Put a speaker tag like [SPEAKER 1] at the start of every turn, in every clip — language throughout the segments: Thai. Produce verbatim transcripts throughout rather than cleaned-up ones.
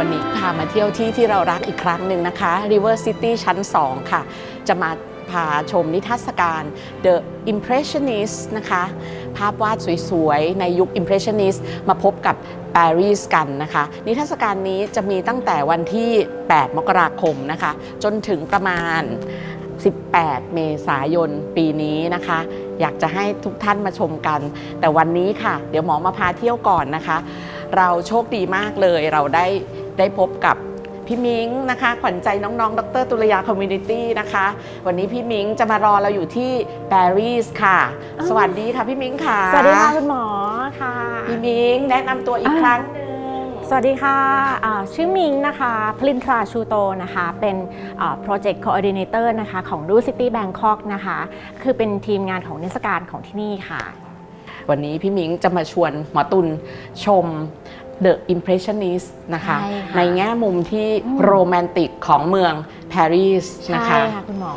[SPEAKER 1] วันนี้พามาเที่ยวที่ที่เรารักอีกครั้งหนึ่งนะคะ River City ชั้นสองค่ะจะมาพาชมนิทรรศการ The Impressionist นะคะภาพวาดสวยๆในยุค Impressionist มาพบกับปารีสกันนะคะนิทรรศการนี้จะมีตั้งแต่วันที่แปดมกราคมนะคะจนถึงประมาณสิบแปดเมษายนปีนี้นะคะอยากจะให้ทุกท่านมาชมกันแต่วันนี้ค่ะเดี๋ยวหมอมาพาเที่ยวก่อนนะคะเราโชคดีมากเลยเราได้ได้พบกับพี่มิ้งนะคะขวัญใจน้องๆดรตุลยาคอมมูนิตี้นะคะวันนี้พี่มิ้งจะมารอเราอยู่ที่ปารีสค่ะสวัสดีค่ะพี่มิ้งค่ะ
[SPEAKER 2] สวัสดีค่ะคุณหมอค่ะ
[SPEAKER 1] พี่มิ้งแนะนำตัวอีกครั้งนึง
[SPEAKER 2] สวัสดีค่ะชื่อมิ้งนะคะพลินทราชูโตนะคะเป็น Project Coordinator นะคะของ River City Bangkok นะคะคือเป็นทีมงานของนิทรรศการของที่นี่ค่ะ
[SPEAKER 1] วันนี้พี่มิ้งจะมาชวนหมอตุลชม The Impressionist นะคะในแง่มุมที่โรแมนติกของเมืองปารีสนะคะ
[SPEAKER 2] ใช่ค่ะคุณหมอ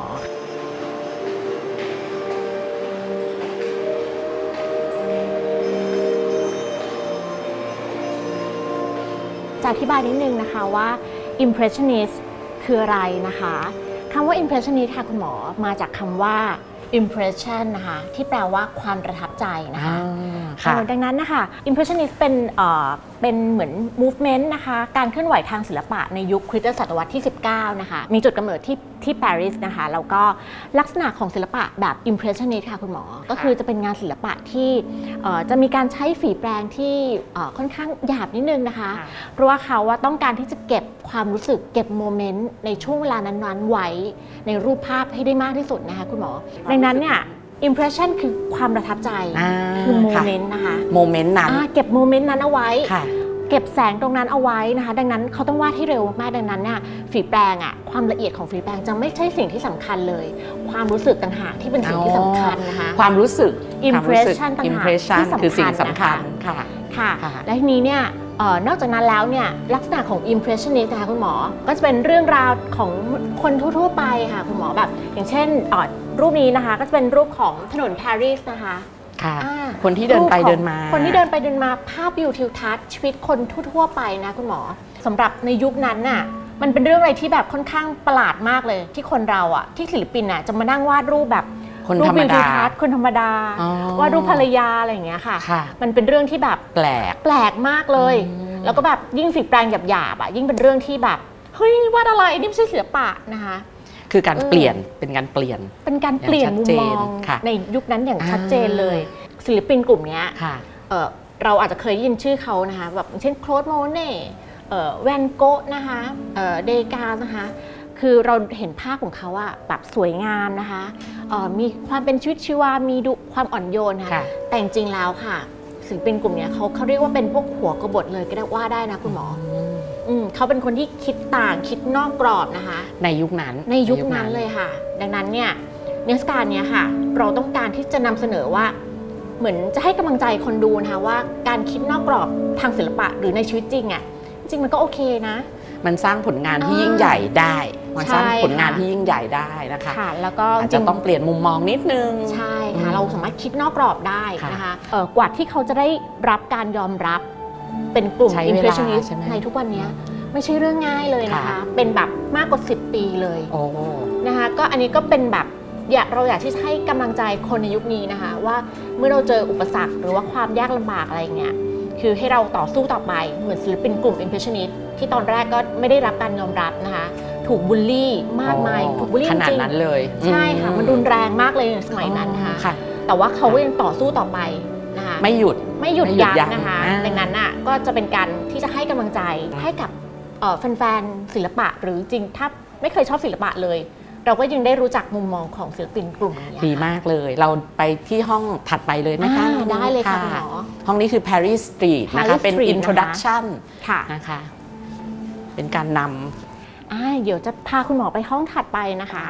[SPEAKER 2] จะอธิบายนิดนึงนะคะว่า Impressionist คืออะไรนะคะคำว่า Impressionist ค่ะคุณหมอมาจากคำว่า impression นะคะที่แปลว่าความประทับใจนะคะดังนั้นนะคะ impressionist เป็นเอ่อเป็นเหมือน movement นะคะการเคลื่อนไหวทางศิลปะในยุคคริสตศตวรรษที่สิบเก้านะคะมีจุดกำเนิดที่ที่ปารีสนะคะแล้วก็ลักษณะของศิลปะแบบ impressionist ค่ะคุณหมอก็คือจะเป็นงานศิลปะที่จะมีการใช้ฝีแปรงที่ค่อนข้างหยาบนิดนึงนะคะเพราะว่าเขาว่าต้องการที่จะเก็บความรู้สึกเก็บโมเมนต์ในช่วงเวลานั้นๆไว้ในรูปภาพให้ได้มากที่สุดนะคะคุณหมอดังนั้นเนี่ย impression คือความประทับใจคือโมเมนต์นะคะ
[SPEAKER 1] โมเมนต์นั้น
[SPEAKER 2] เก็บโมเมนต์นั้นเอาไว้เก็บแสงตรงนั้นเอาไว้นะคะดังนั้นเขาต้องวาดให้เร็วมากดังนั้นเนี่ยฝีแปรงอ่ะความละเอียดของฝีแปรงจะไม่ใช่สิ่งที่สำคัญเลยความรู้สึกต่างหากที่เป็นสิ่งที่สำคัญนะคะ
[SPEAKER 1] ความรู้สึก
[SPEAKER 2] impression ต่างหากที่สำคัญ
[SPEAKER 1] คือสิ่งสำคัญค่ะ
[SPEAKER 2] ค่ะและทีนี้เนี่ยนอกจากนั้นแล้วเนี่ยลักษณะของ impressionist นะคะคุณหมอก็จะเป็นเรื่องราวของคนทั่วๆไปค่ะคุณหมอแบบอย่างเช่นรูปนี้นะคะก็จะเป็นรูปของถนนปารีสนะคะ
[SPEAKER 1] ค่ะคนที่เดินไปเดินมา
[SPEAKER 2] คนที่เดินไปเดินมาภาพวิวทิวทัศน์ชีวิตคนทั่วๆไปนะคุณหมอสำหรับในยุคนั้นน่ะมันเป็นเรื่องอะไรที่แบบค่อนข้างประหลาดมากเลยที่คนเราอ่ะที่ศิลปินน่ะจะมานั่งวาดรูปแบบ
[SPEAKER 1] รูปวิวทิวทั
[SPEAKER 2] ศน์คนธรรมดาวาดรูปภรรยาอะไรอย่างเงี้ยค่ะมันเป็นเรื่องที่แบบ
[SPEAKER 1] แปลก
[SPEAKER 2] แปลกมากเลยแล้วก็แบบยิ่งฝีแปรงหยาบๆอ่ะยิ่งเป็นเรื่องที่แบบเฮ้ยวาดอะไรนี่ไม่ใช่ศิลปะนะคะ
[SPEAKER 1] คือการเปลี่ยนเป็นการเปลี่ยน
[SPEAKER 2] เป็นการเปลี่ยนมุมมองในยุคนั้นอย่างชัดเจนเลยศิลปินกลุ่มนี้เราอาจจะเคยได้ยินชื่อเขานะคะแบบเช่นโคลดโมเน่แวนโกะนะคะเดกานะคะคือเราเห็นภาพของเขาอะแบบสวยงามนะคะมีความเป็นชีวิตชีวามีดูความอ่อนโยนค่ะแต่จริงๆแล้วค่ะศิลปินกลุ่มนี้เขาเขาเรียกว่าเป็นพวกหัวกบฏเลยก็ได้ว่าได้นะคุณหมอเขาเป็นคนที่คิดต่างคิดนอกกรอบนะคะ
[SPEAKER 1] ในยุคนั้น
[SPEAKER 2] ในยุคนั้นเลยค่ะดังนั้นเนี่ยนิทรรศการนี้ค่ะเราต้องการที่จะนำเสนอว่าเหมือนจะให้กำลังใจคนดูนะคะว่าการคิดนอกกรอบทางศิลปะหรือในชีวิตจริงอ่ะจริงมันก็โอเคนะ
[SPEAKER 1] มันสร้างผลงานที่ยิ่งใหญ่ได้มันสร้างผลงานที่ยิ่งใหญ่ได้นะคะ
[SPEAKER 2] แล้วก็
[SPEAKER 1] อาจจะต้องเปลี่ยนมุมมองนิดนึง
[SPEAKER 2] ใช่ค่ะเราสามารถคิดนอกกรอบได้นะคะกว่าที่เขาจะได้รับการยอมรับเป็นกลุ่ม impressionist ในทุกวันนี้ไม่ใช่เรื่องง่ายเลยนะคะเป็นแบบมากกว่าสิบปีเลยนะคะก็อันนี้ก็เป็นแบบอยากเราอยากที่จะให้กำลังใจคนในยุคนี้นะคะว่าเมื่อเราเจออุปสรรคหรือว่าความยากลำบากอะไรเงี้ยคือให้เราต่อสู้ต่อไปเหมือนศิลปินกลุ่ม impressionist ที่ตอนแรกก็ไม่ได้รับการยอมรับนะคะถูกบูลลี่มากมายถูกบูลลี่จริง
[SPEAKER 1] ขนาดนั้นเลย
[SPEAKER 2] ใช่ค่ะมันรุนแรงมากเลยในสมัยนั้นค่ะแต่ว่าเขาก็ยังต่อสู้ต่อไปนะคะ
[SPEAKER 1] ไม่หยุด
[SPEAKER 2] ไม่หยุดยั้งนะคะดังนั้นอ่ะก็จะเป็นการที่จะให้กำลังใจให้กับแฟนๆศิลปะหรือจริงถ้าไม่เคยชอบศิลปะเลยเราก็ยังได้รู้จักมุมมองของศิลปินกลุ่มนี้
[SPEAKER 1] ดีมากเลยเราไปที่ห้องถัดไปเลยนะคะ
[SPEAKER 2] ได้เลยค่ะ
[SPEAKER 1] ห้องนี้คือ Paris Street นะคะเป็น introduction นะคะเป็นการน
[SPEAKER 2] ำเดี๋ยวจะพาคุณหมอไปห้องถัดไปนะคะ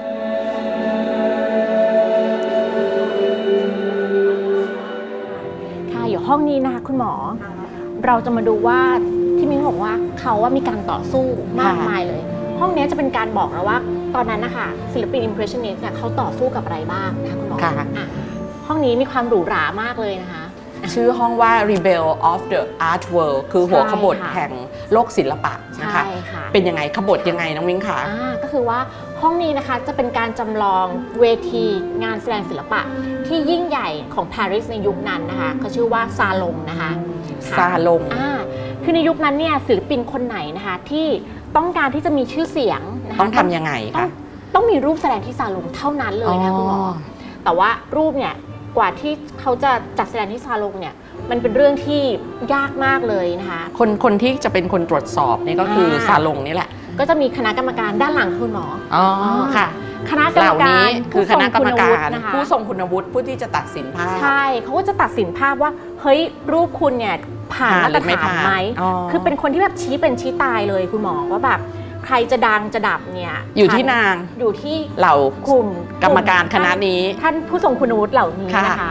[SPEAKER 2] ค่ะอยู่ห้องนี้นะคะคุณหมอเราจะมาดูว่าที่มิ้งบอกว่าเขาว่ามีการต่อสู้มากมายเลยห้องนี้จะเป็นการบอกเราว่าตอนนั้นนะคะศิลปิน impressionist เนี่ยเขาต่อสู้กับอะไรบ้างนะคะคุณหมอห้องนี้มีความหรูหรามากเลยนะคะ
[SPEAKER 1] ชื่อห้องว่า Rebel of the Art World คือหัวขบถแห่งโลกศิลปะนะคะเป็นยังไงขบถยังไงน้องมิ้งคะ
[SPEAKER 2] ก็คือว่าห้องนี้นะคะจะเป็นการจำลองเวทีงานแสดงศิลปะที่ยิ่งใหญ่ของปารีสในยุคนั้นนะคะเขาชื่อว่าซาลงนะคะ
[SPEAKER 1] ซาลง
[SPEAKER 2] คือในยุคนั้นเนี่ยศิลปินคนไหนนะคะที่ต้องการที่จะมีชื่อเสียงนะคะ
[SPEAKER 1] ต้องทำยังไงคะ
[SPEAKER 2] ต้องมีรูปแสดงที่ซาลงเท่านั้นเลยนะคุณหมอแต่ว่ารูปเนี่ยกว่าที่เขาจะจัดแสดงที่ซาลงเนี่ยมันเป็นเรื่องที่ยากมากเลยนะคะ
[SPEAKER 1] คนคนที่จะเป็นคนตรวจสอบนี่ก็คือซาลงนี่แหละ
[SPEAKER 2] ก็จะมีคณะกรรมการด้านหลังคุณหมอ
[SPEAKER 1] อ๋อค่ะ
[SPEAKER 2] คณะกรรมการ
[SPEAKER 1] คือคณะกรรมการผู้ทรงคุณวุฒิผู้ที่จะตัดสินภาพ
[SPEAKER 2] ใช่เขาก็จะตัดสินภาพว่าเฮ้ยรูปคุณเนี่ยผ่านมาตรฐานไหมคือเป็นคนที่แบบชี้เป็นชี้ตายเลยคุณหมอว่าแบบใครจะดังจะดับเนี่ย
[SPEAKER 1] อยู่ที่นาง
[SPEAKER 2] อยู่ที่
[SPEAKER 1] เหล่ากลุ่มกรรมการคณะนี้
[SPEAKER 2] ท่านผู้ทรงคุณวุฒิเหล่านี้นะคะ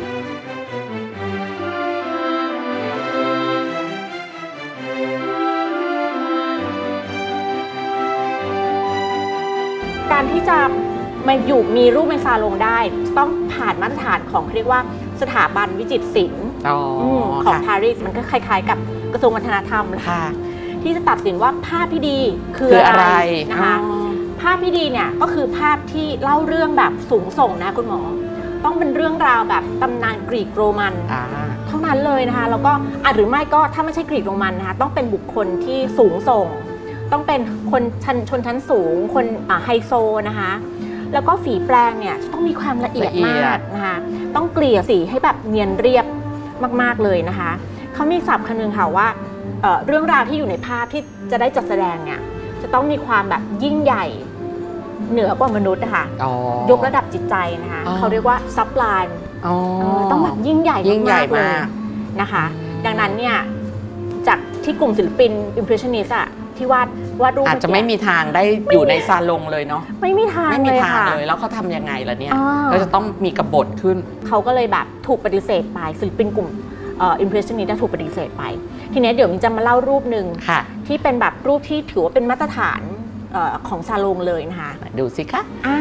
[SPEAKER 2] การที่จะมาอยู่มีรูปในซาลงได้ต้องผ่านมาตรฐานของเรียกว่าสถาบันวิจิตรศิลป์ของปารีสมันก็คล้ายๆกับกระทรวงวัฒนธรรมเลยที่จะตัดสินว่าภาพที่ดีคืออะไรนะคะภาพที่ดีเนี่ยก็คือภาพที่เล่าเรื่องแบบสูงส่งนะคุณหมอต้องเป็นเรื่องราวแบบตำนานกรีกโรมันเท่านั้นเลยนะคะแล้วก็อาจหรือไม่ก็ถ้าไม่ใช่กรีกโรมันนะคะต้องเป็นบุคคลที่สูงส่งต้องเป็นคนชั้นชนชั้นสูงคนไฮโซนะคะแล้วก็ฝีแปรงเนี่ยต้องมีความละเอียดมากนะคะต้องเกลี่ยสีให้แบบเนียนเรียบมากๆเลยนะคะเขามีศัพท์คำนึงค่ะว่าเ, เรื่องราวที่อยู่ในภาพที่จะได้จัดแสดงเนี่ยจะต้องมีความแบบยิ่งใหญ่เหนือกว่ามนุษย์นะคะยกระดับจิตใจนะคะเขาเรียกว่าซับไลม์ต้องแบบยิ่งใหญ่มากเลยนะคะดังนั้นเนี่ยจากที่กลุ่มศิลปิน Impressionist อะที่วาดวาดรูป
[SPEAKER 1] อาจจะไม่มีทางได้อยู่ในซาลงเลยเนาะ
[SPEAKER 2] ไม่มีทาง
[SPEAKER 1] ไม่มีทางเลยแล้วเขาทำยังไงล่ะเนี่ยก็จะต้องมีกบฏขึ้น
[SPEAKER 2] เขาก็เลยแบบถูกปฏิเสธไปศิลปินกลุ่มอิมเพรสชันนิสต์ถูกปฏิเสธไปทีนี้เดี๋ยวมิ้นจะมาเล่ารูปหนึ่งที่เป็นแบบรูปที่ถือว่าเป็นมาตรฐานของซาลงเลยนะคะ
[SPEAKER 1] ดูสิคะ
[SPEAKER 2] อ่า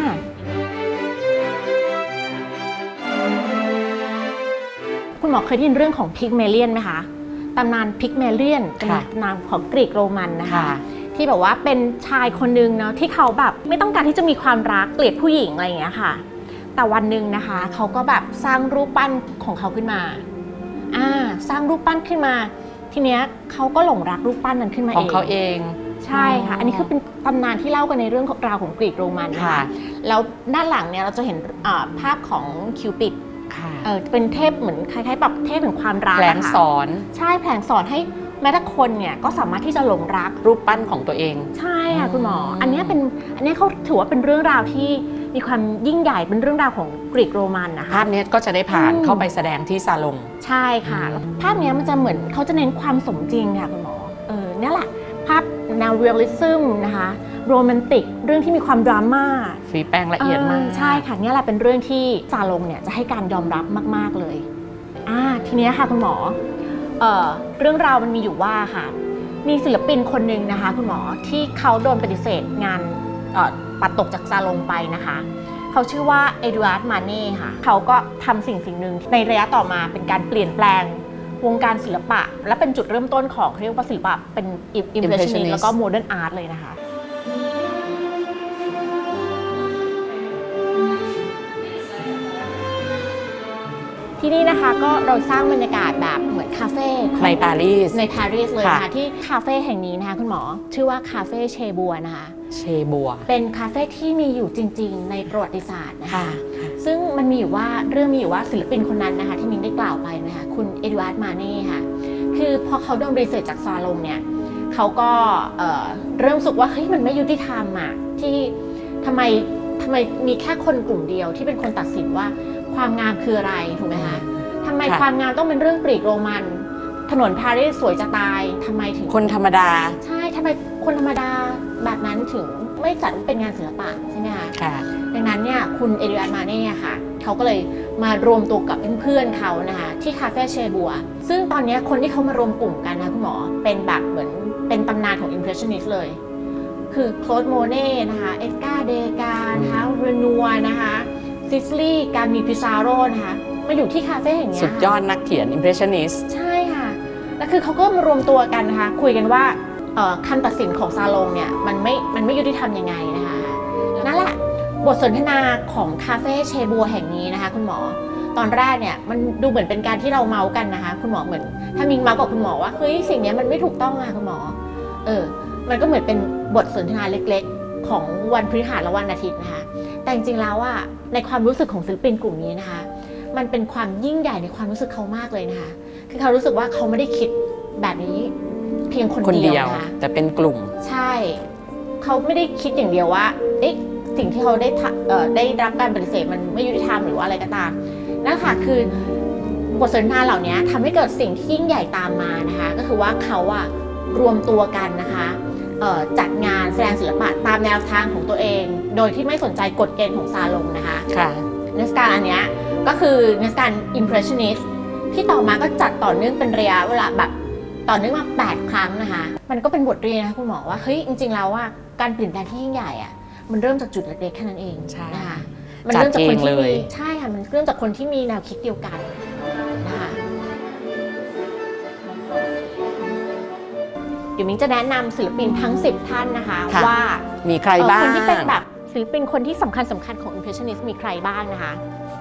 [SPEAKER 2] คุณหมอเคยได้ยินเรื่องของพิกเมเลียนไหมคะตำนานพิกเมเลียนเป็นตำนานของกรีกโรมันนะคะที่แบบว่าเป็นชายคนนึงเนาะที่เขาแบบไม่ต้องการที่จะมีความรักเกลียดผู้หญิงอะไรอย่างเงี้ยค่ะแต่วันหนึ่งนะคะเขาก็แบบสร้างรูปปั้นของเขาขึ้นมาอ่าสร้างรูปปั้นขึ้นมาทีเนี้ยเขาก็หลงรักรูปปั้นนั้นขึ้นมาเอง
[SPEAKER 1] ของเขาเอง
[SPEAKER 2] ใช่ค่ะอันนี้คือเป็นตำนานที่เล่ากันในเรื่องราวของกรีกโรมันนะคะแล้วด้านหลังเนี่ยเราจะเห็นภาพของคิวปิดเออเป็นเทพเหมือนคล้ายๆแบบเทพแห่งความรัก
[SPEAKER 1] แผลงสอน
[SPEAKER 2] ใช่แผลงสอนให้แม้แต่คนเนี่ยก็สามารถที่จะหลงรัก
[SPEAKER 1] รูปปั้นของตัวเอง
[SPEAKER 2] ใช่ค่ะคุณหมออันนี้เป็นอันนี้เขาถือว่าเป็นเรื่องราวที่มีความยิ่งใหญ่เป็นเรื่องราวของกรีกโรมันนะคะ
[SPEAKER 1] ภาพนี้ก็จะได้ผ่านเข้าไปแสดงที่ซาลง
[SPEAKER 2] ใช่ค่ะภาพนี้มันจะเหมือนเขาจะเน้นความสมจริงค่ะคุณหมอเออนี่แหละภาพแนวเรียลลิซึมนะคะโรแมนติกเรื่องที่มีความดราม่า
[SPEAKER 1] ฝีแปรงละเอียดมาก
[SPEAKER 2] ใช่ค่ะนี่แหละเป็นเรื่องที่ซาลงเนี่ยจะให้การยอมรับมากๆเลยอ่าทีนี้ค่ะคุณหมอเอ่อเรื่องราวมันมีอยู่ว่าค่ะมีศิลปินคนหนึ่งนะคะคุณหมอที่เขาโดนปฏิเสธงานปัดตกจากซาลงไปนะคะเขาชื่อว่าเอ็ดวาร์ดมาเน่ค่ะเขาก็ทำสิ่งสิ่งหนึ่งในระยะต่อมาเป็นการเปลี่ยนแปลงวงการศิลปะและเป็นจุดเริ่มต้นของเรียกว่าศิลปะเป็นอิมเพรสชันนิสต์แล้วก็โมเดิร์นอาร์ตเลยนะคะที่นี่นะคะก็เราสร้างบรรยากาศแบบเหมือนคาเฟ่
[SPEAKER 1] ในปารีส
[SPEAKER 2] ในปารีสเลยนะคะที่คาเฟ่แห่งนี้นะคะคุณหมอชื่อว่าคาเฟ่เชบัวนะคะ
[SPEAKER 1] เชบัว
[SPEAKER 2] เป็นคาเฟ่ที่มีอยู่จริงๆในประวัติศาสตร์นะคะซึ่งมันมีอยู่ว่าเรื่องมีอยู่ว่าศิลปินคนนั้นนะคะที่มิ้นได้กล่าวไปนะคะคุณเอ็ดวาร์ดมาเน่ค่ะคือพอเขาโดนรีเสิร์ชจากซาลงเนี่ยเขาก็เริ่มรู้สึกว่าเฮ้ยมันไม่ยุติธรรมอ่ะที่ทำไมทำไมมีแค่คนกลุ่มเดียวที่เป็นคนตัดสินว่าความงามคืออะไรถูกไหมคะทำไมความงามต้องเป็นเรื่องกรีกโรมันถนนปารีสสวยจะตายทำไมถึง
[SPEAKER 1] คนธรรมดา
[SPEAKER 2] ใช่ทำไมคนธรรมดาแบบนั้นถึงไม่จัดเป็นงานศิลปะใช่ไหมคะดังนั้นเนี่ยคุณเอ็ดวาร์ดมาเน่ค่ะเขาก็เลยมารวมตัวกับเพื่อนๆเขานะคะที่คาเฟ่เชบัวซึ่งตอนนี้คนที่เขามารวมกลุ่มกันนะคุณหมอเป็นแบบเหมือนเป็นตำนานของอิมเพรสชันนิสต์เลยคือโคลดโมเน่นะคะเอ็ดการ์เดกานะคะเรนัวนะคะซิสลีการมีพิซาโรนะคะมาอยู่ที่คาเฟ่อย่างเงี้ย
[SPEAKER 1] สุดยอดนักเขียน impressionist
[SPEAKER 2] ใช่ค่ะแล้วคือเขาก็มารวมตัวกันนะคะคุยกันว่าคำตัดสินของซาลงเนี่ยมันไม่มันไม่ยุติธรรมยังไงนะคะนั่นแหละบทสนทนาของคาเฟ่เชบัวแห่งนี้นะคะคุณหมอตอนแรกเนี่ยมันดูเหมือนเป็นการที่เราเมาส์กันนะคะคุณหมอเหมือนถ้ามีเมาส์กับคุณหมอว่าเฮ้ยสิ่งนี้มันไม่ถูกต้องอะคุณหมอเออมันก็เหมือนเป็นบทสนทนาเล็กๆของวันพฤหัสและวันอาทิตย์นะคะแต่จริงๆแล้วว่าในความรู้สึกของศิลปินกลุ่มนี้นะคะมันเป็นความยิ่งใหญ่ในความรู้สึกเขามากเลยนะคะคือเขารู้สึกว่าเขาไม่ได้คิดแบบนี้เพียงคนเดียวนะคะ
[SPEAKER 1] แต่เป็นกลุ่ม
[SPEAKER 2] ใช่เขาไม่ได้คิดอย่างเดียวว่าเอ๊ะสิ่งที่เขาได้ได้รับการปฏิเสธมันไม่ยุติธรรมหรือว่าอะไรก็ตามนั่นค่ะคือบทสนทนาเหล่านี้ทำให้เกิดสิ่งที่ยิ่งใหญ่ตามมานะคะก็คือว่าเขาอะรวมตัวกันนะคะจัดงานแสดงศิลปะตามแนวทางของตัวเองโดยที่ไม่สนใจกฎเกณฑ์ของซาลงนะคะ
[SPEAKER 1] ค่ะ
[SPEAKER 2] นิทรรศการอันนี้ก็คือนิทรรศการ impressionist ที่ต่อมาก็จัดต่อเนื่องเป็นระยะเวลาแบบต่อเนื่องมาแปดครั้งนะคะมันก็เป็นบทเรียนนะคุณหมอว่าเฮ้ยจริงๆแล้วว่าการเปลี่ยนแปลงที่ยิ่งใหญ่อะมันเริ่มจากจุดเล็กๆแค่นั้นเองนะคะมันเริ่มจากคนที่มีใช่ค่ะมันเริ่มจากคนที่มีแนวคิดเดียวกันนะคะเดี๋ยวมิ้งจะแนะนำศิลปินทั้งสิบท่านนะคะว่า
[SPEAKER 1] มีใครบ้าง
[SPEAKER 2] คนที่เป็นแบบศิลปินคนที่สำคัญสำคัญของ impressionist มีใครบ้างนะคะ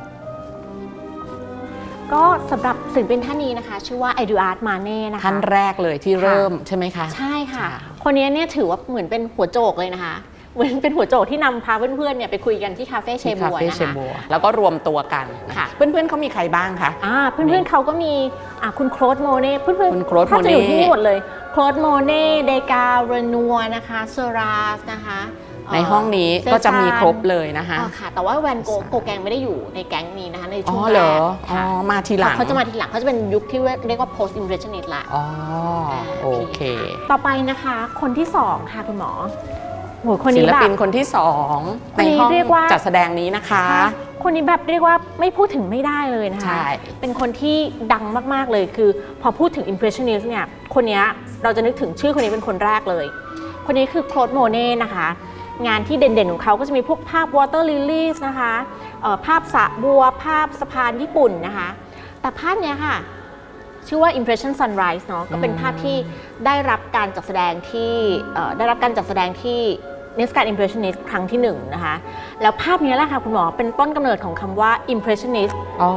[SPEAKER 2] ก็สำหรับศิลปินท่านนี้นะคะชื่อว่าเอดูอาร์ด มาเน่นะคะ
[SPEAKER 1] ท่านแรกเลยที่เริ่มใช่ไหมคะ
[SPEAKER 2] ใช่ค่ะคนนี้เนี่ยถือว่าเหมือนเป็นหัวโจกเลยนะคะเหมือนเป็นหัวโจกที่นำพาเพื่อนๆเนี่ยไปคุยกันที่คาเฟ่เชบัวนะคะ
[SPEAKER 1] แล้วก็รวมตัวกันค่ะเพื่อนๆเขามีใครบ้างคะ
[SPEAKER 2] อ่าเพื่อนๆเขาก็มีอ่าคุณโคลดโมเน่เพื่อน
[SPEAKER 1] ๆคุณโคลดโมเน่
[SPEAKER 2] จะอยู่ที่นี่หมดเลยโคลดโมเน่เดกาเรนัวนะคะเซราสนะคะ
[SPEAKER 1] ในห้องนี้ก็จะมีครบเลยนะคะ
[SPEAKER 2] ค่ะแต่ว่าแวนโกโกแกงไม่ได้อยู่ในแก๊งนี้นะคะในช่วง
[SPEAKER 1] แรกอ๋อมาทีหลัง
[SPEAKER 2] เขาจะมาทีหลังเขาจะเป็นยุคที่เรียกว่า post impressionist ละ
[SPEAKER 1] อ๋อโอเค
[SPEAKER 2] ต่อไปนะคะคนที่สองค่ะคุณหมอโหคน
[SPEAKER 1] นี้
[SPEAKER 2] แบบศิล
[SPEAKER 1] ปินคนที่สองในห้องจัดแสดงนี้นะคะ
[SPEAKER 2] คนนี้แบบเรียกว่าไม่พูดถึงไม่ได้เลยนะคะเป็นคนที่ดังมากๆเลยคือพอพูดถึง impressionist เนี่ยคนนี้เราจะนึกถึงชื่อคนนี้เป็นคนแรกเลยคนนี้คือโคลดโมเน่นะคะงานที่เด่นๆของเขาก็จะมีพวกภาพ water lilies นะคะภาพสระบัวภาพสะพานญี่ปุ่นนะคะแต่ภาพนี้ค่ะชื่อว่า impression sunrise เนาะก็เป็นภาพที่ได้รับการจัดแสดงที่ได้รับการจัดแสดงที่นิทรรศการ impressionist ครั้งที่หนึ่งนะคะแล้วภาพนี้แหละค่ะคุณหมอเป็นต้นกำเนิดของคำว่า impressionist
[SPEAKER 1] อ๋อ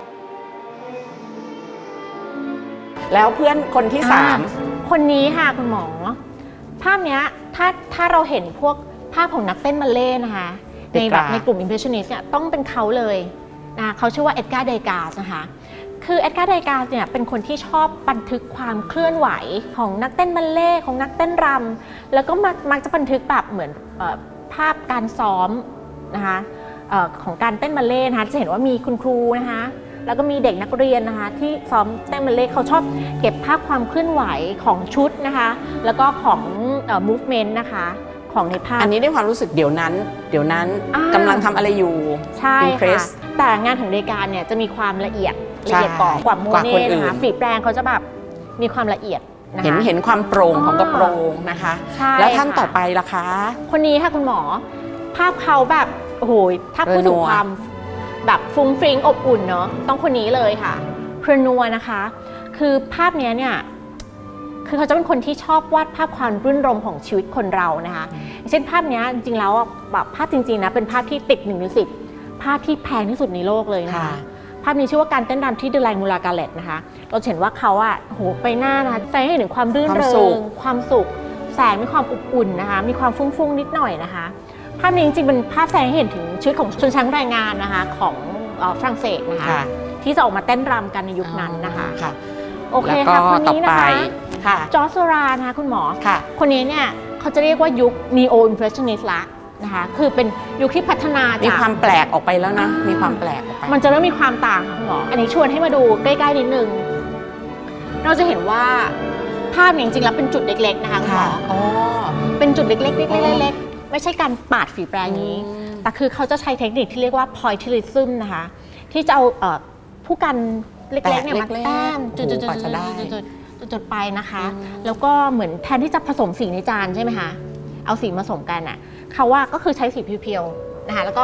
[SPEAKER 1] แล้วเพื่อนคนที่สาม
[SPEAKER 2] คนนี้ค่ะคุณหมอภาพนี้ถ้าถ้าเราเห็นพวกภาพของนักเต้นบัลเล่ต์นะคะในแบบในกลุ่ม impressionist เนี่ยต้องเป็นเขาเลยนะเขาชื่อว่าเอ็ดการ์ เดกาสนะคะคือเอ็ดการ์ เดกาสเนี่ยเป็นคนที่ชอบบันทึกความเคลื่อนไหวของนักเต้นบัลเล่ต์ของนักเต้นรำแล้วก็มักมักจะบันทึกแบบเหมือนภาพการซ้อมนะคะของการเต้นบัลเล่ต์นะคะจะเห็นว่ามีคุณครูนะคะแล้วก็มีเด็กนักเรียนนะคะที่ซ้อมเต้นบัลเล่ต์เขาชอบเก็บภาพความเคลื่อนไหวของชุดนะคะแล้วก็ของ movement นะคะของในภาพ
[SPEAKER 1] อันนี้ได้ความรู้สึกเดี๋ยวนั้นเดี๋ยวนั้นกำลังทำอะไรอยู่
[SPEAKER 2] ใช่ค่ะแต่งานของเดกาเนี่ยจะมีความละเอียดละเอียดกว่ากว่าโมเน่นะคะฝีแปรงเขาจะแบบมีความละเอียดนะคะ
[SPEAKER 1] เห็นเห็นความโปร่งของกระโปรงนะคะแล้วท่านต่อไปล่ะคะ
[SPEAKER 2] คนนี้ค่ะคุณหมอภาพเขาแบบโอ้โหถ้าพูดถึงความแบบฟุ้งฟริ้งอบอุ่นเนาะต้องคนนี้เลยค่ะเพรนัวนะคะคือภาพนี้เนี่ยคือเขาจะเป็นคนที่ชอบวาดภาพความรื่นรมของชีวิตคนเรานะคะเช่นภาพนี้จริงๆแล้วแบบภาพจริงๆนะเป็นภาพที่ติดหนึ่งในสิบภาพที่แพงที่สุดในโลกเลยนะคะภาพนี้ชื่อว่าการเต้นรำที่เดลัยมูลากาเลตนะคะเราเห็นว่าเขาอะโหไปหน้านะคะแสดงให้เห็นความรื่นเริงความสุขแสงมีความอบอุ่นนะคะมีความฟุ้งๆนิดหน่อยนะคะภาพนี้จริงๆเป็นภาพแสดงให้เห็นถึงชีวิตของชนชั้นแรงงานนะคะของฝรั่งเศสนะคะที่จะออกมาเต้นรำกันในยุคนั้นนะคะโอเคค่ะคนนี้นะคะจอร์จ โซรานะคะคุณหมอคนนี้เนี่ยเขาจะเรียกว่ายุค Neo Impressionist ละนะคะคือเป็นยุคที่พัฒนา
[SPEAKER 1] มีความแปลกออกไปแล้วนะมีความแปลกออกไป
[SPEAKER 2] มันจะเริ่มมีความต่างค่ะคุณหมออันนี้ชวนให้มาดูใกล้ๆนิดนึงเราจะเห็นว่าภาพจริงๆแล้วเป็นจุดเล็กๆนะคะคุณหมออ๋อเป็นจุดเล็กๆเล็กๆไม่ใช่การปาดฝีแปรงนี้แต่คือเขาจะใช้เทคนิคที่เรียกว่า pointillism นะคะที่จะเอาผู้กันเล็กๆเนี่ยมาแต้มจุดๆๆจุดๆไปนะคะแล้วก็เหมือนแทนที่จะผสมสีในจานใช่ไหมคะเอาสีผสมกันอ่ะเขาว่าก็คือใช้สีเพียวๆนะคะแล้วก็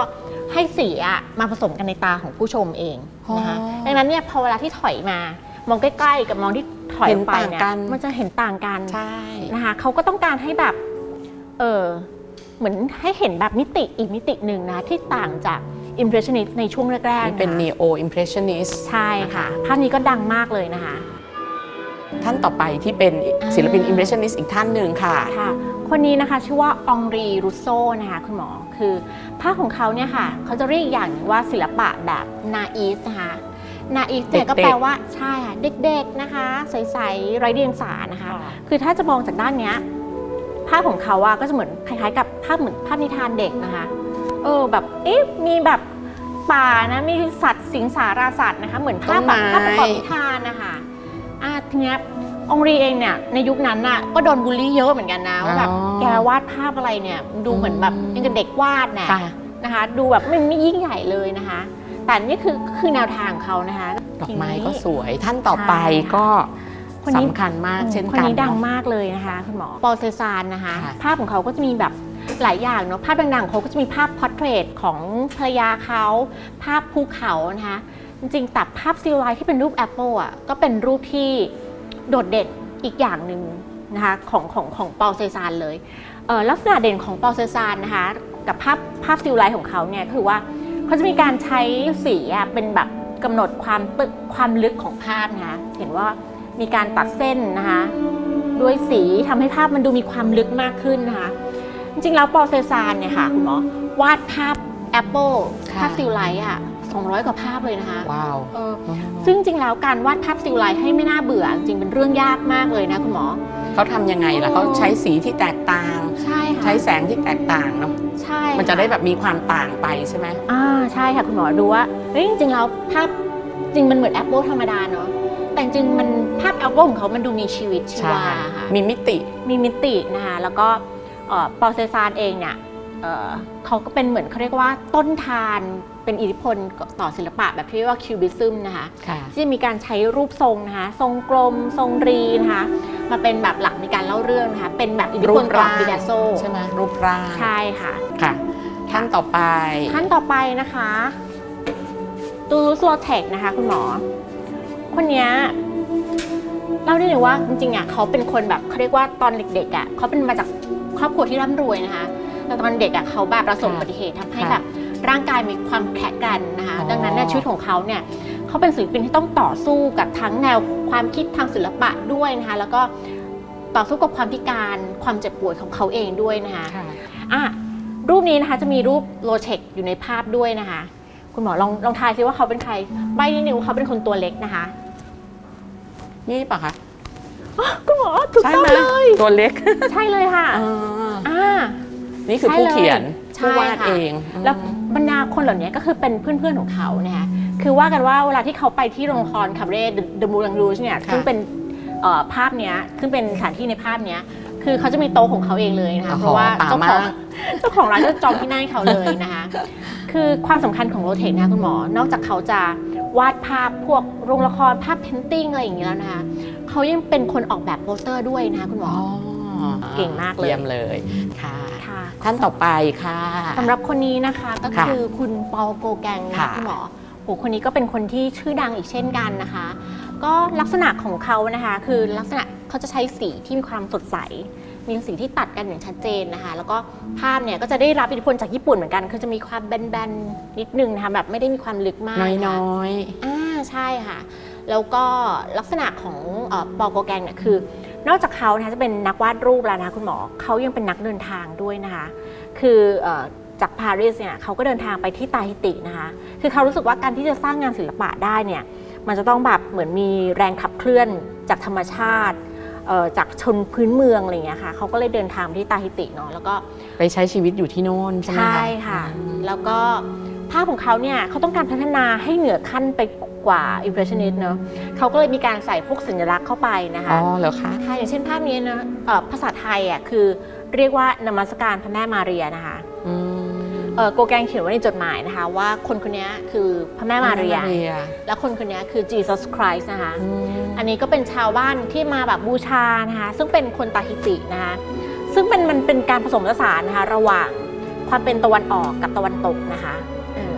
[SPEAKER 2] ให้สีอะมาผสมกันในตาของผู้ชมเองนะคะดังนั้นเนี่ยพอเวลาที่ถอยมามองใกล้ๆกับมองที่ถอยออกไปเนี่ยมันจะเห็นต่างกันใช่นะคะเขาก็ต้องการให้แบบเออเหมือนให้เห็นแบบมิติอีกมิติหนึ่งนะที่ต่างจาก Impressionist ในช่วงแรกๆ
[SPEAKER 1] เป็น Neo Impressionist
[SPEAKER 2] ใช่ค่ะภาพนี้ก็ดังมากเลยนะคะ
[SPEAKER 1] ท่านต่อไปที่เป็นศิลปิน Impressionist อีกท่านหนึ่งค่ะ
[SPEAKER 2] ค่ะคนนี้นะคะชื่อว่าองรีรูโซนะคะคุณหมอคือภาพของเขาเนี่ยค่ะเขาจะเรียกอย่างว่าศิลปะแบบนาอีฟนะคะนาอีฟเนี่ยก็แปลว่าใช่ค่ะเด็กๆนะคะใสๆไร้เดียงสานะคะคือถ้าจะมองจากด้านเนี้ยภาพของเขาอะก็จะเหมือนคล้ายๆกับภาพเหมือนภาพนิทานเด็กนะคะเออแบบเอ๊ะมีแบบป่านะมีสัตว์สิงสาราสัตว์นะคะเหมือนภาพแบบภาพประกอบนิทานนะคะอ่ะทีเนี้ยองรีเองเนี่ยในยุคนั้นน่ะก็โดนบูลลี่เยอะเหมือนกันนะว่าแบบแกวาดภาพอะไรเนี่ยดูเหมือนแบบยังกับเด็กวาดนะนะคะดูแบบไม่ไม่ยิ่งใหญ่เลยนะคะแต่นี่คือคือแนวทางเขานะคะ
[SPEAKER 1] ดอกไม้ก็สวยท่านต่อไปก็สำคัญมากเช่นกัน
[SPEAKER 2] คนนี้ดังมากเลยนะคะคุณหมอปอเซซานนะคะภาพของเขาก็จะมีแบบหลายอย่างเนาะภาพดังๆของเขาก็จะมีภาพพอร์เทรตของภรรยาเขาภาพภูเขานะคะจริงๆแต่ภาพซิลไลท์ที่เป็นรูปแอปเปิลอ่ะก็เป็นรูปที่โดดเด่นอีกอย่างหนึ่งนะคะของของของปอเซซานเลยเอ่อลักษณะเด่นของปอเซซานนะคะกับภาพภาพซิลไลท์ของเขาเนี่ยคือว่าเขาจะมีการใช้สีเป็นแบบกำหนดความตึกความลึกของภาพนะคะเห็นว่ามีการตัดเส้นนะคะด้วยสีทำให้ภาพมันดูมีความลึกมากขึ้นนะคะจริงๆแล้วปอเซซานเนี่ยค่ะคุณหมอวาดภาพแอปเปิลภาพซิลไลท์อ่ะสองร้อยกว่าภาพเลยนะคะ
[SPEAKER 1] ว้าว
[SPEAKER 2] ซึ่งจริงแล้วการวาดภาพซิลไลท์ให้ไม่น่าเบื่อจริงเป็นเรื่องยากมากเลยนะคุณหมอ
[SPEAKER 1] เขาทำยังไงล่ะเขาใช้สีที่แตกต่าง
[SPEAKER 2] ใช่ค่ะ
[SPEAKER 1] ใช้แสงที่แตกต่างเนาะ
[SPEAKER 2] ใช่
[SPEAKER 1] มันจะได้แบบมีความต่างไปใช่ไหม
[SPEAKER 2] อ่าใช่ค่ะคุณหมอดูว่าเฮ้ยจริงๆแล้วภาพจริงมันเหมือนแอปเปิลธรรมดาเนาะแต่จริงมันภาพแอปเปิลของเขามันดูมีชีวิตชีวาค่ะ
[SPEAKER 1] มีมิติ
[SPEAKER 2] มีมิตินะคะแล้วก็ปอเซซานเองเนี่ยเขาก็เป็นเหมือนเขาเรียกว่าต้นทานเป็นอิทธิพลต่อศิลปะแบบที่เรียกว่าคิวบิซึมนะคะที่มีการใช้รูปทรงนะคะทรงกลมทรงรีนะคะมาเป็นแบบหลักในการเล่าเรื่องนะคะเป็นแบบอิทธิพลต่อปิกัสโซ
[SPEAKER 1] ใช่ไหมรูปร่าง
[SPEAKER 2] ใช่ค่ะ
[SPEAKER 1] ค่ะท่านต่อไป
[SPEAKER 2] ท่านต่อไปนะคะตูลูสโลเทคนะคะคุณหมอคนนี้เล่าได้เลยว่าจริงๆอ่ะเขาเป็นคนแบบเขาเรียกว่าตอนเด็กๆอ่ะเขาเป็นมาจากครอบครัวที่ร่ำรวยนะคะแต่ตอนเด็กอ่ะเขาแบบประสบอุบัติเหตุทำให้แบบร่างกายมีความแข็งแกร่งนะคะดังนั้นในชีวิตของเขาเนี่ยเขาเป็นศิลปินที่ต้องต่อสู้กับทั้งแนวความคิดทางศิลปะด้วยนะคะแล้วก็ต่อสู้กับความพิการความเจ็บป่วยของเขาเองด้วยนะคะอ่ะรูปนี้นะคะจะมีรูปโลเทคอยู่ในภาพด้วยนะคะคุณหมอลองลองทายซิว่าเขาเป็นใครใบนิดนึงเขาเป็นคนตัวเล็กนะคะ
[SPEAKER 1] นี่ป่ะคะ
[SPEAKER 2] คุณหมอถูกต้องเลย
[SPEAKER 1] ตัวเล็ก
[SPEAKER 2] ใช่เลยค่ะ
[SPEAKER 1] อ่านี่คือผู้เขียนผู้วาดเอง
[SPEAKER 2] แล้วบรรดาคนเหล่านี้ก็คือเป็นเพื่อนๆของเขานะคะคือว่ากันว่าเวลาที่เขาไปที่โรงละครคาเบเร่เดอะมูลังรูชเนี่ยซึ่งเป็นภาพเนี้ยซึ่งเป็นสถานที่ในภาพเนี้ยคือเขาจะมีโต๊ะของเขาเองเลยนะคะเพราะว่าเจ้าของเจ้าของร้านก็จองที่นั่งเขาเลยนะคะคือความสำคัญของโลเทคนะคุณหมอนอกจากเขาจะวาดภาพพวกโรงละครภาพเพนติ้งอะไรอย่างเงี้ยแล้วนะคะเขายังเป็นคนออกแบบโปสเตอร์ด้วยนะคะคุณหมอเก่งมากเลย
[SPEAKER 1] เยี่ยมเลยค่ะท่านต่อไปค่ะ
[SPEAKER 2] สำหรับคนนี้นะคะก็คือคุณปอลโกแกงนะคุณหมอโหคนนี้ก็เป็นคนที่ชื่อดังอีกเช่นกันนะคะก็ลักษณะของเขานะคะคือลักษณะเขาจะใช้สีที่มีความสดใสมีสีที่ตัดกันอย่างชัดเจนนะคะแล้วก็ภาพเนี่ยก็จะได้รับอิทธิพลจากญี่ปุ่นเหมือนกันคือจะมีความแบนๆนิดนึงนะคะแบบไม่ได้มีความลึกมาก
[SPEAKER 1] น้อย
[SPEAKER 2] ๆอ่าใช่ค่ะแล้วก็ลักษณะของปอลโกแกงเนี่ยคือนอกจากเขานะคะจะเป็นนักวาดรูปแล้วนะคะคุณหมอเขายังเป็นนักเดินทางด้วยนะคะคือจากปารีสเนี่ยเขาก็เดินทางไปที่ตาฮิตินะคะคือเขารู้สึกว่าการที่จะสร้างงานศิลปะได้เนี่ยมันจะต้องแบบเหมือนมีแรงขับเคลื่อนจากธรรมชาติจากชนพื้นเมืองอะไรอย่างเงี้ยค่ะเขาก็เลยเดินทางที่ตาฮิติเนาะแล้วก็
[SPEAKER 1] ไปใช้ชีวิตอยู่ที่โน่นใช่ไหมคะ
[SPEAKER 2] ใช่ค่ะแล้วก็ภาพของเขาเนี่ยเขาต้องการพัฒนาให้เหนือขั้นไปกว่า Impressionist เนาะเขาก็เลยมีการใส่พวกสัญลักษณ์เข้าไปนะคะ
[SPEAKER 1] อ๋อเหรอคะ
[SPEAKER 2] ค่ะอย่างเช่นภาพนี้นะภาษาไทยอ่ะคือเรียกว่านมัสการพระแม่มาเรียนะคะโกแกงเขียนไว้ในจดหมายนะคะว่าคนคนนี้คือพระแม่มาเรียและคนคนนี้คือ Jesus Christ นะคะอันนี้ก็เป็นชาวบ้านที่มาแบบบูชานะคะซึ่งเป็นคนตาฮิตินะคะซึ่งเป็นมันเป็นการผสมผสานนะคะระหว่างความเป็นตะวันออกกับตะวันตกนะคะ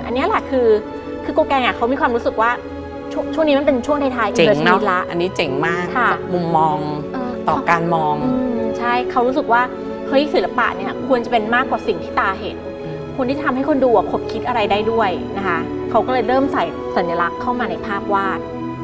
[SPEAKER 2] อันนี้แหละคือคือโกแกงอ่ะเขามีความรู้สึกว่าชช่วงนี้มันเป็นช่วงท้ายๆ
[SPEAKER 1] เจ๋งเนาะ
[SPEAKER 2] ละ
[SPEAKER 1] อันนี้เจ๋งมาก
[SPEAKER 2] ค่ะ
[SPEAKER 1] มุมมอง
[SPEAKER 2] เออ
[SPEAKER 1] ต่อการมอง
[SPEAKER 2] อืมใช่เขารู้สึกว่าเฮ้ยศิลปะเนี่ยควรจะเป็นมากกว่าสิ่งที่ตาเห็นควรที่จะทำให้คนดูขบคิดอะไรได้ด้วยนะคะเขาก็เลยเริ่มใส่สัญลักษณ์เข้ามาในภาพวาด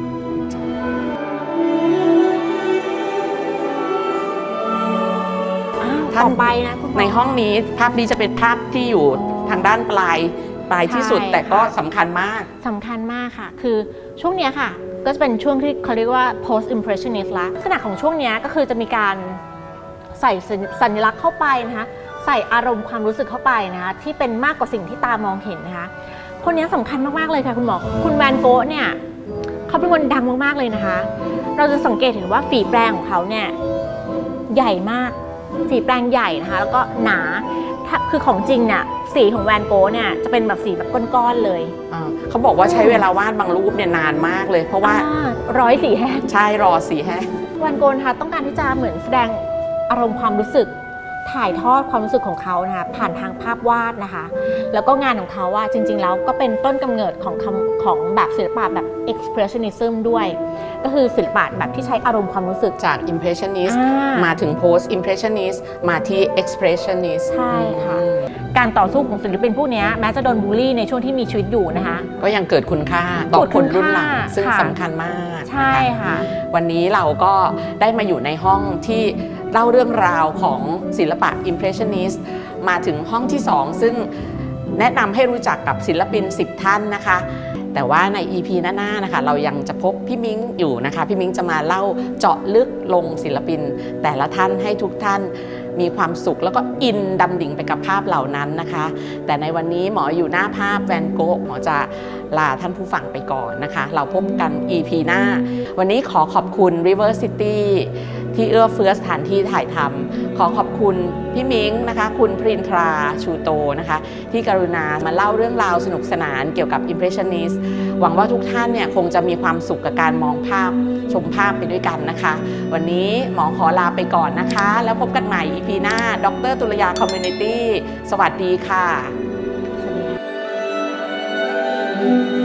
[SPEAKER 2] ต่อไปนะคุณหมอ
[SPEAKER 1] ในห้องนี้ภาพนี้จะเป็นภาพที่อยู่ทางด้านปลายปลายที่สุด
[SPEAKER 2] ใช่
[SPEAKER 1] แต่ก็
[SPEAKER 2] ค่ะ
[SPEAKER 1] สำคัญมาก
[SPEAKER 2] สำคัญมากค่ะคือช่วงเนี้ยค่ะก็จะเป็นช่วงที่เขาเรียกว่า post impressionist ละลักษณะของช่วงเนี้ยก็คือจะมีการใส่สัญลักษณ์เข้าไปนะคะใส่อารมณ์ความรู้สึกเข้าไปนะคะที่เป็นมากกว่าสิ่งที่ตามองเห็นนะคะคนนี้สำคัญมากๆเลยค่ะคุณหมอคุณแวนโกะเนี่ยเขาเป็นคนดังมากๆเลยนะคะเราจะสังเกตเห็นว่าฝีแปรงของเขาเนี่ยใหญ่มากฝีแปรงใหญ่นะคะแล้วก็หนาคือของจริงเนี่ยสีของแวนโกะเนี่ยจะเป็นแบบสีแบบก้อนๆเลย
[SPEAKER 1] เขาบอกว่าใช้เวลาวาดบางรูปเนี่ยนานมากเลยเพราะว่า
[SPEAKER 2] ร้อยสีแห้ง
[SPEAKER 1] ใช่รอสีแห้ง
[SPEAKER 2] แวนโกะนะคะต้องการที่จะเหมือนแสดงอารมณ์ความรู้สึกถ่ายทอดความรู้สึกของเขานะคะผ่านทางภาพวาดนะคะแล้วก็งานของเขาว่าจริงๆแล้วก็เป็นต้นกำเนิดของคำของแบบศิลปะแบบ expressionism ด้วยก็คือศิลปะแบบที่ใช้อารมณ์ความรู้สึก
[SPEAKER 1] จาก impressionist มาถึง post impressionist มาที่ expressionist
[SPEAKER 2] ใช่ค่ะการต่อสู้ของศิลปินพวกนี้แม้จะโดนบูลลี่ในช่วงที่มีชีวิตอยู่นะคะ
[SPEAKER 1] ก็ยังเกิดคุณค่าต่อคนรุ่นหลังซึ่งสำคัญมาก
[SPEAKER 2] ใช่ค่ะ
[SPEAKER 1] วันนี้เราก็ได้มาอยู่ในห้องที่เล่าเรื่องราวของศิลปะ impressionist มาถึงห้องที่สองซึ่งแนะนำให้รู้จักกับศิลปินสิบท่านนะคะแต่ว่าใน อี พี หน้าๆนะคะเรายังจะพบพี่มิ้งอยู่นะคะพี่มิ้งจะมาเล่าเจาะลึกลงศิลปินแต่ละท่านให้ทุกท่านมีความสุขแล้วก็อินดำดิ่งไปกับภาพเหล่านั้นนะคะแต่ในวันนี้หมออยู่หน้าภาพแวนโกะหมอจะลาท่านผู้ฟังไปก่อนนะคะเราพบกัน อี พี หน้าวันนี้ขอขอบคุณ River City ที่เอื้อเฟื้อสถานที่ถ่ายทำขอขอบคุณพี่มิ้งนะคะคุณพรินทราชูโตนะคะที่กรุณามาเล่าเรื่องราวสนุกสนานเกี่ยวกับ Impressionist หวังว่าทุกท่านเนี่ยคงจะมีความสุขกับการมองภาพชมภาพไปด้วยกันนะคะวันนี้หมอขอลาไปก่อนนะคะแล้วพบกันใหม่ อี พี หน้าดร.ตุลยาคอมมูนิตี้สวัสดีค่ะสวัสดีค่ะ